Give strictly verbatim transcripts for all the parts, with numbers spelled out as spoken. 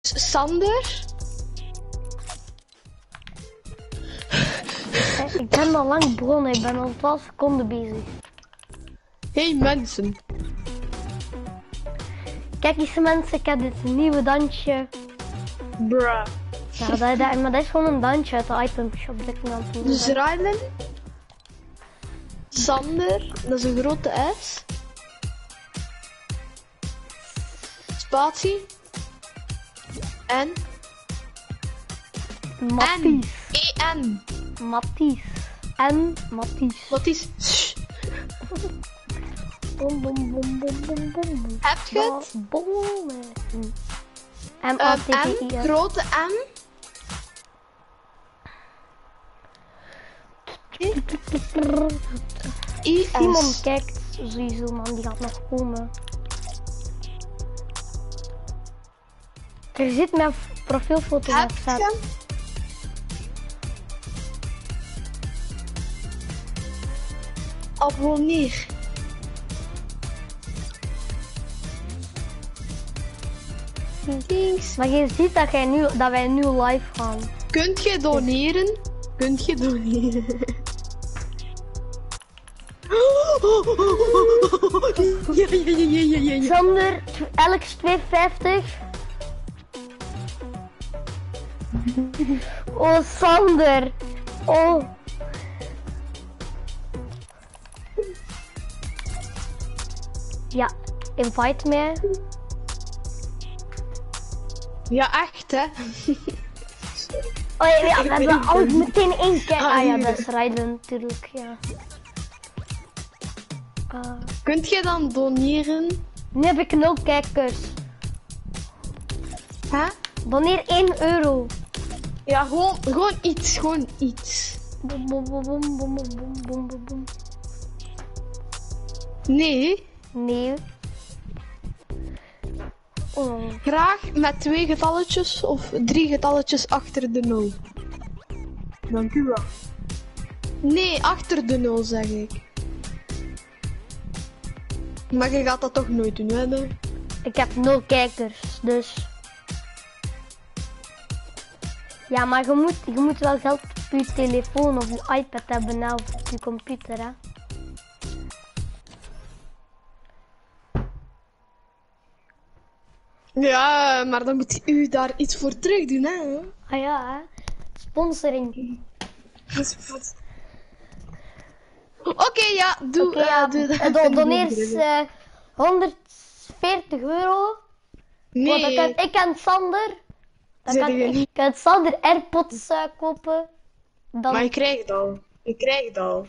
Sander. Ik ben al lang begonnen, ik ben al twaalf seconden bezig. Hey mensen. Kijk eens mensen, ik heb dit nieuwe dansje. Bruh. Ja, dat, dat, maar dat is gewoon een dansje uit de item shop. Dat ik me aan het doen Dus ben. Rylan. Sander, dat is een grote S. Spatie. En. Matties. E-N. Matties. En Matties. Wat is. Bom bom bom bom bom bom. Heb je het? Bom. M Um, A T T I M, S. grote M. I S. Simon kijkt sowieso man, die gaat nog komen. Er zit mijn profielfoto Heb op. je? Abonneer. Thanks. Maar je ziet dat, jij nu, dat wij nu live gaan. Kunt je doneren? Kunt je doneren? Ja, ja, ja, ja, ja, ja. Sander, Alex twee vijftig. Oh, Sander. Oh. Ja, invite mij. Ja, echt hè? Oh ja, ja we Ik hebben weet al het. meteen één keer. Ah, Ah ja, hier. dat is rijden natuurlijk, ja. Uh, Kunt je dan doneren? nu heb ik nul kijkers. Hè? Doneer één euro. Ja, gewoon, gewoon iets, gewoon iets. Bom, bom, bom, bom, bom, bom, bom, bom, bom. Nee, Nee. Oh. graag met twee getalletjes of drie getalletjes achter de nul. Dank u wel. Nee, achter de nul zeg ik. Maar je gaat dat toch nooit doen, hè? Nee? Ik heb nul kijkers, dus. Ja, maar je moet, je moet wel geld op je telefoon of je iPad hebben, hè, of op je computer, hè. Ja, maar dan moet u daar iets voor terug doen, hè? Ah ja, hè. Sponsoring. Oké, ja, doe, Oké, eh, ja, doe dat. eh, do- doneer eens, eh, honderdveertig euro. Want dan Nee, kan ik en Sander, dan Zeg kan je ik niet. kan Sander AirPods uh, kopen. Dan, maar je krijgt het al. Je krijgt het al.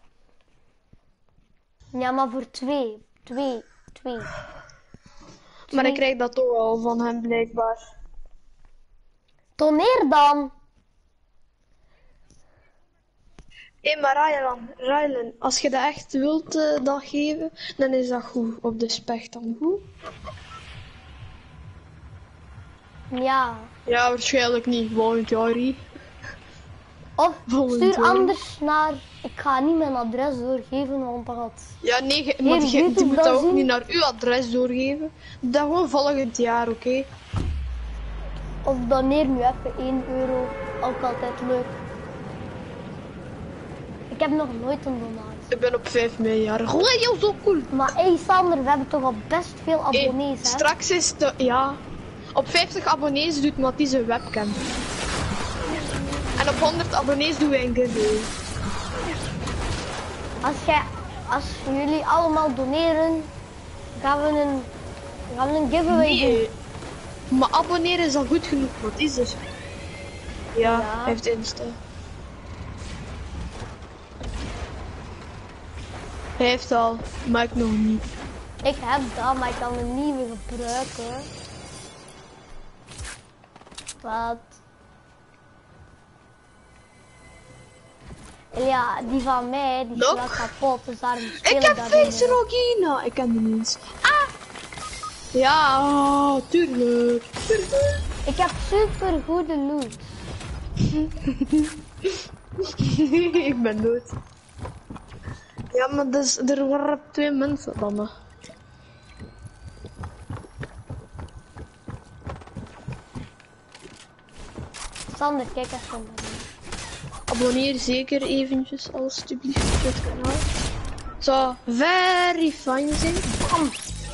ja, maar voor twee. Twee. Twee. Maar ik krijg dat toch al van hem, blijkbaar. Doneer dan. Hé, hey, maar Rylan, Rylan, als je dat echt wilt uh, dat geven, dan is dat goed. Op de specht dan goed. Ja. Ja, waarschijnlijk niet. Volgend jaar. Hè. Of Volgend stuur jaar. anders naar... Ik ga niet mijn adres doorgeven, want dat gaat... Ja, nee, ge- Hier, maar je, YouTube je moet dat dan ook zien. niet naar uw adres doorgeven. Dat gewoon volgend jaar, oké? Okay? Of doneer nu even één euro. Ook altijd leuk. Ik heb nog nooit een donatie. Ik ben op vijf mei jarig. Oh, joh, zo cool. Maar hé hey Sander, we hebben toch al best veel Hey, abonnees, hè? straks is de... Ja. Op vijftig abonnees doet Mathies een webcam. En op honderd abonnees doen wij een giveaway. Als, jij, als jullie allemaal doneren, gaan we een, gaan we een giveaway doen. Nee. Maar abonneren is al goed genoeg, Mathies. Dus... Ja, Ja. hij heeft Insta. Hij heeft al, maar ik nog niet. Ik heb dat, maar ik kan een nieuwe gebruiken. Wat? Ja, die van mij, die is Nog? wel kapot, dus daarom speel Ik ik heb dat Face niet meer. Rogina. Ik ken die niet eens. Ah! Ja, oh, tuurlijk. Tuurlijk. Ik heb super goede loot. Ik ben dood. Ja, maar dus, er waren twee mensen dan nog. Sander, kijk even. Abonneer zeker eventjes, alstublieft, op het kanaal. Het zou very fijn zijn. Bam.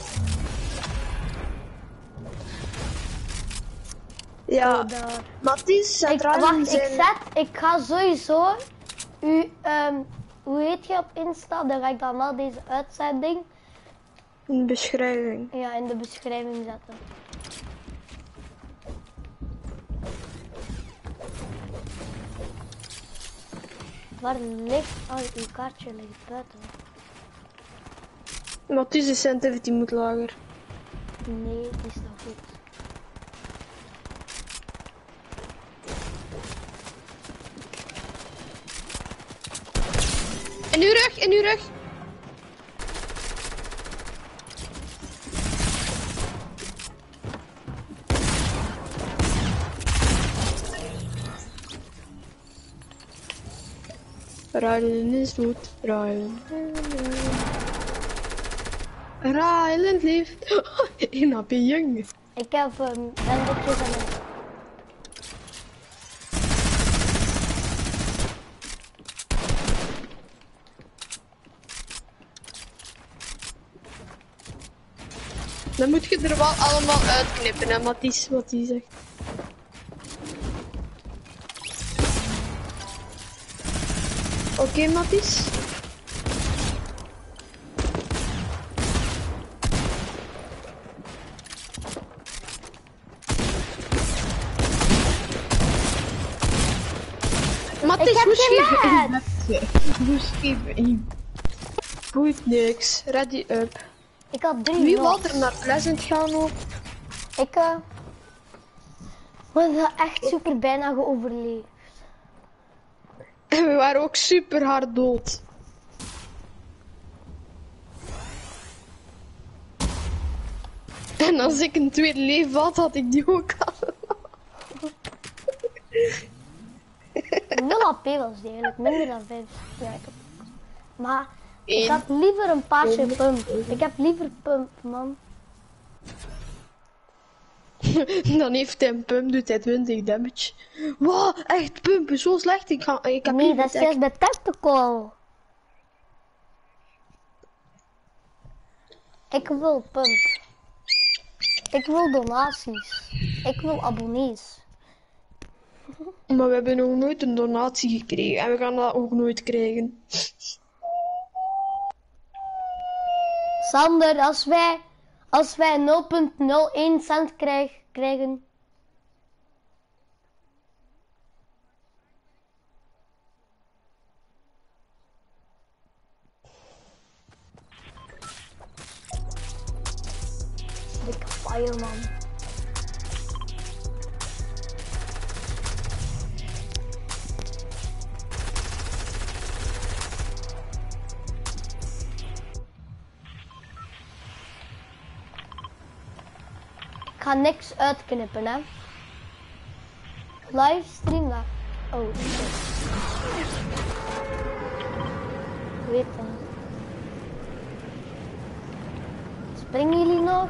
Ja, Oh, daar. Mathies, Ik, centraal wacht, ik zijn... zet, ik ga sowieso u, um, hoe heet je op Insta? Dan ga ik dan wel deze uitzending in de beschrijving. ja, in de beschrijving zetten. Waar ligt, oh, uw kaartje ligt buiten. Mathies, de sensitivity moet lager. Nee, die is nog goed. In uw rug, in uw rug. Rylan is dood. Rylan. Rylan leeft. In H P Young. Ik heb um, bendertjes en een... Dan moet je er wel allemaal uitknippen, hè, Mathies, wat hij zegt. Oké, okay, Mathies. Mathies, hoe scheef Hoe scheef Goed niks, ready up. Ik had drie Wie nog. wil er naar Pleasant gaan ook? Ik uh, was echt super bijna geoverleefd. En we waren ook super hard dood. En als ik een tweede leven had, had ik die ook al. nul H P was die eigenlijk, minder dan vijf. Ja, ik heb... Maar Eén. ik had liever een paasje pump. Ik heb liever pump, man. Dan heeft hij een pump, doet hij twintig damage. Wow, echt pump is zo slecht. Ik, ga, ik heb Nee, niet dat is betekend. juist de tactical. Ik wil pump. Ik wil donaties. Ik wil abonnees. Maar we hebben nog nooit een donatie gekregen. En we gaan dat ook nooit krijgen. Sander, als wij, als wij nul komma nul één cent krijg, krijgen... Dikke fireman. Ik ga niks uitknippen, hè. Livestream daar. Oh, shit. Weet het. Springen jullie nog?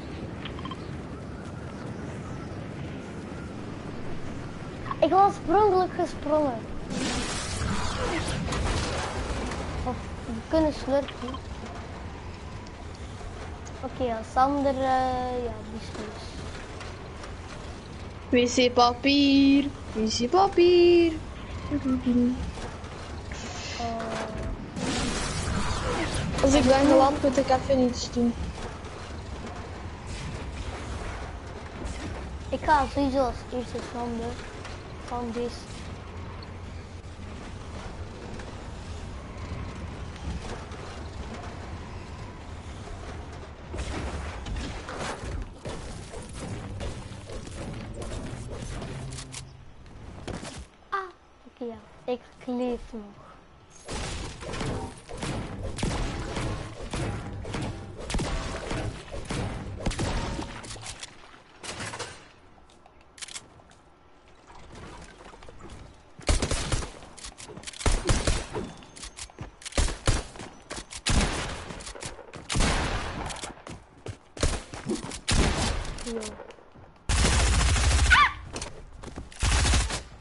Ik was oorspronkelijk gesprongen. Of we kunnen slurpen. Oké, okay, ja, Sander, uh, ja, die is dus. Wc-papier, wc-papier. Uh, Als ik ben geland, moet ik even iets doen. ik ga sowieso als eerste Sander van deze. Ja, ik leef nog. Yo.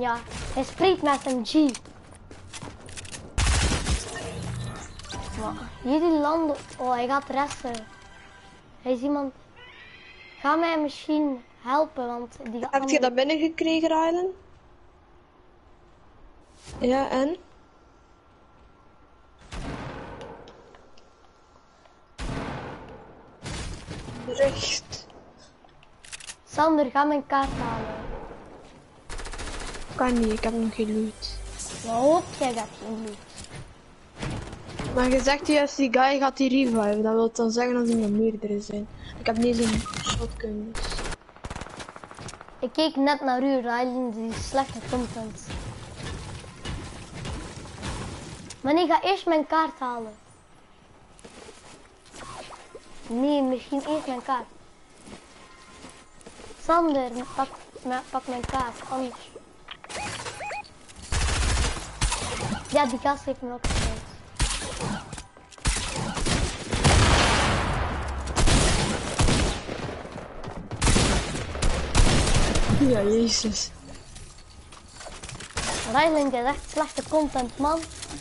Ja, hij spreekt met een G. Maar jullie landen... Oh, hij gaat resten. Hij is iemand... Ga mij misschien helpen, want die... Heb andere... je dat binnengekregen, Rylan? Ja, en? Recht. Sander, ga mijn kaart halen. Kan niet, ik heb nog geen loot. Wat? Jij hebt geen loot. Maar je zegt juist, die guy gaat die reviven. Dat wil dan zeggen dat er nog meerdere zijn. Ik heb niet zo'n shotgun, dus... Ik keek net naar u, Rylan, die slechte content. Maar nee, ga eerst mijn kaart halen. Nee, misschien eerst mijn kaart. Sander, pak, pak mijn kaart, anders. Ja, die gast heeft me ook gezegd. Ja, jezus. Rylan, je is echt slechte content, man.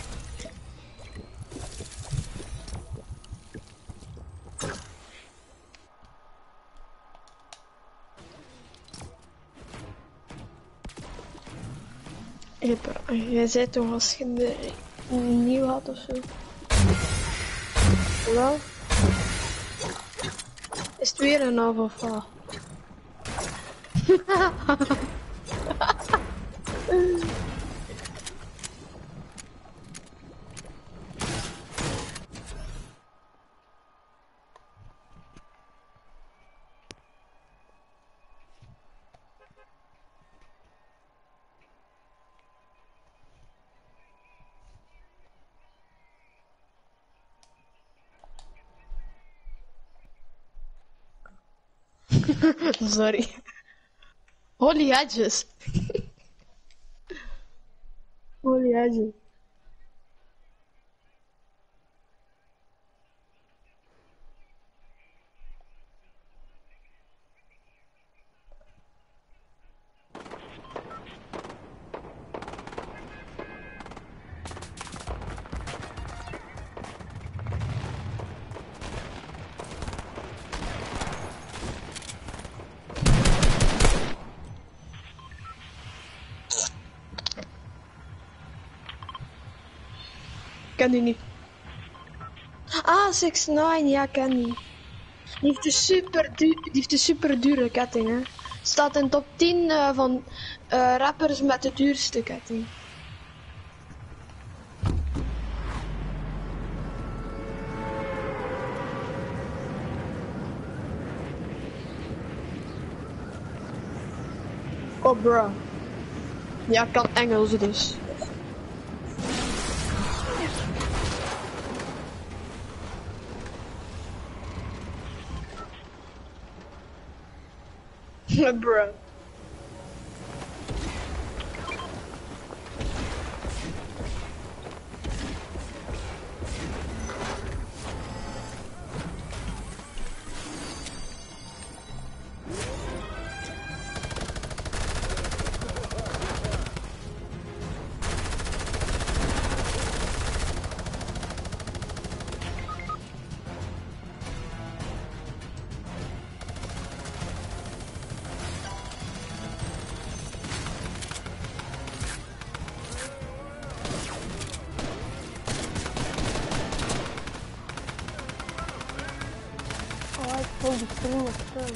Hipper, jij zei toch als je de nieuw had of zo? Wel? Is het weer een half of wat? Sorry. Holy hedges. Holy hedges. Ik ken die niet. Ah, zes nine, ja, ken die. Die heeft een super, du die heeft een super dure ketting, hè. Staat in top tien uh, van uh, rappers met de duurste ketting. Oh, bro. Ja, ik kan Engels dus. Bro. Oh, die groene spul.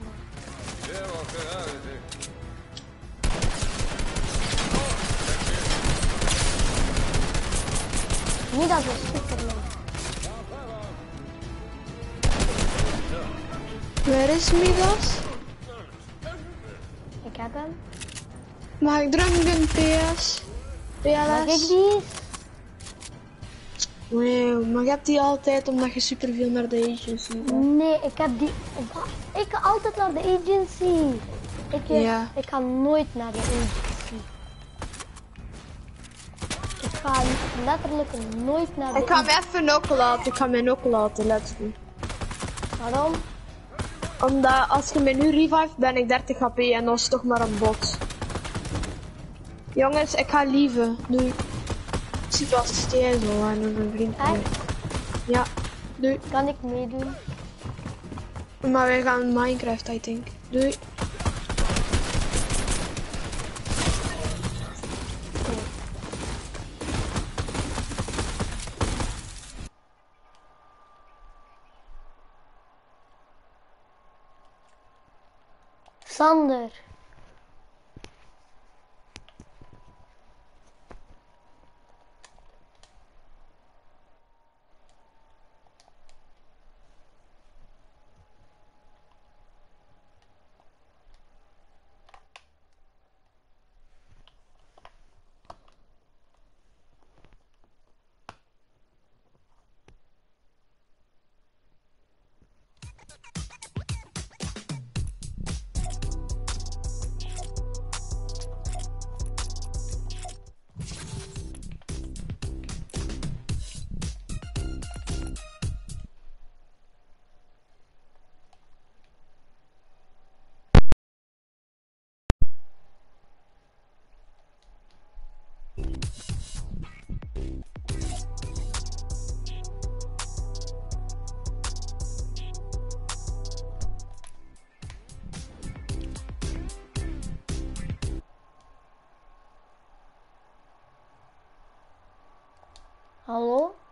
Niet dat is Superman. Waar is Midas? Ik heb hem. Mag ik dranken, P S? P L S? Mag ik die? Wow, maar je hebt die altijd omdat je superveel naar de agency gaat. Nee, ik heb die... Ik ga altijd naar de agency. Ik, Ja. ik ga nooit naar de agency. Ik ga letterlijk nooit naar de Ik ga me even knokken laten, ik ga me knokken laten, let's go. Waarom? Omdat als je me nu revive ben ik dertig H P en dat is toch maar een bot. Jongens, ik ga lieven. Doei. Sebastian zo aan een vriend. Echt? Ja, doei. Kan ik meedoen? Maar wij gaan Minecraft, I think. Doei. Sander. Hallo?